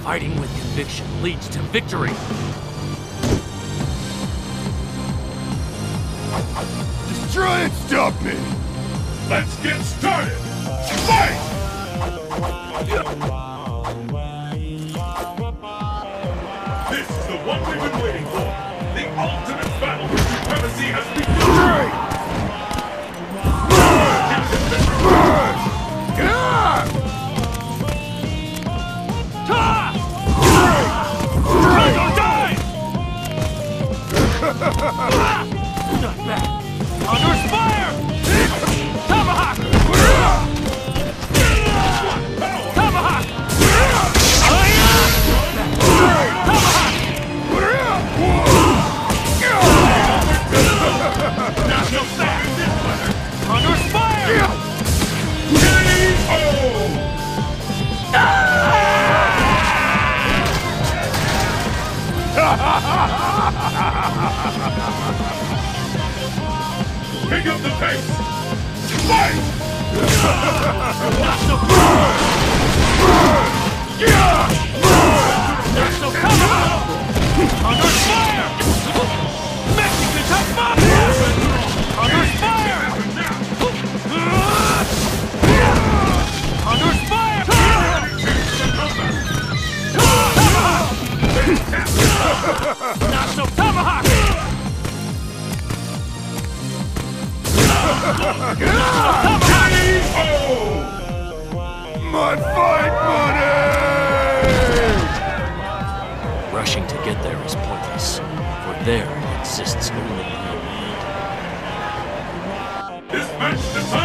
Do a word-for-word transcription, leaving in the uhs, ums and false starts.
Fighting with conviction leads to victory. Just try and stop me! Let's get started! Fight! This is the one we've been waiting for! The ultimate battle for supremacy has begun! Not bad. Condor's fire! Tomahawk! Tomahawk! Not so fast! Condor's fire! Pick up the pace! Fight! Not so Not so Tomahawk! Condor's fire! Mexican top mafia! Condor's fire! Condor's fire! Tomahawk! Not so Tomahawk! Mud fight money! Rushing to get there is pointless, for there exists only greed. This match decides